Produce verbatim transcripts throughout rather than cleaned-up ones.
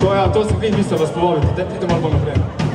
To ja, to sem glih mislil vas povabiti, da pridem malo naprej.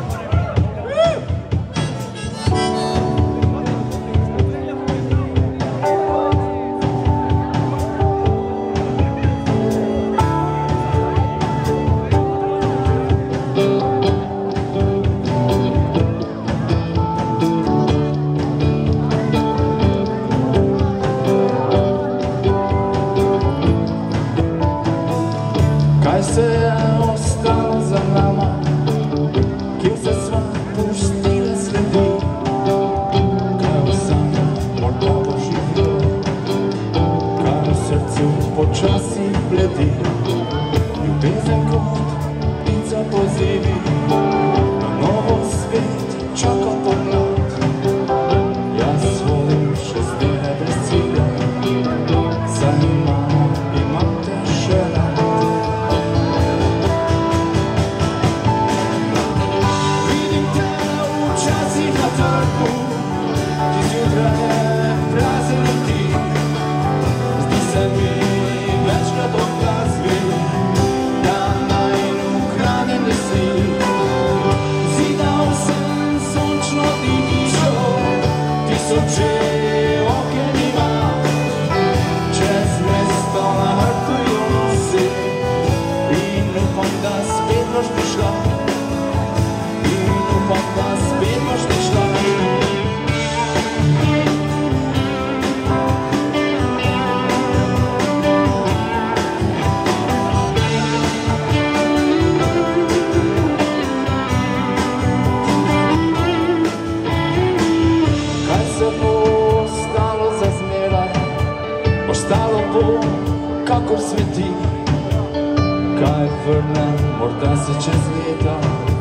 Kaj se je ostalo za nama, kjer se sva pustila sledi? Kaj v sanju morda poživijo, kaj v srcu počasi bledi? Ljubezen kot ptica pozivi, na novo svet čaka pomlad. Jaz volim še zdaj brez cilja, saj imamo, imate še rad. Ostalo bo, kakor sveti, kaj vrne, morda se čez leta,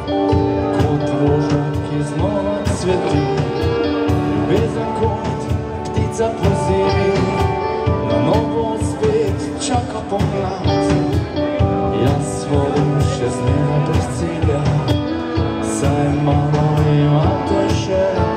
kot roža, ki znova cveti. Ljubezen kot ptica pozivi, na novo spet čaka pomlad. Jaz volim še zmeraj brez cilja, saj malo imate še rad.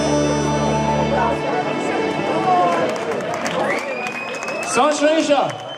Sončna Iša!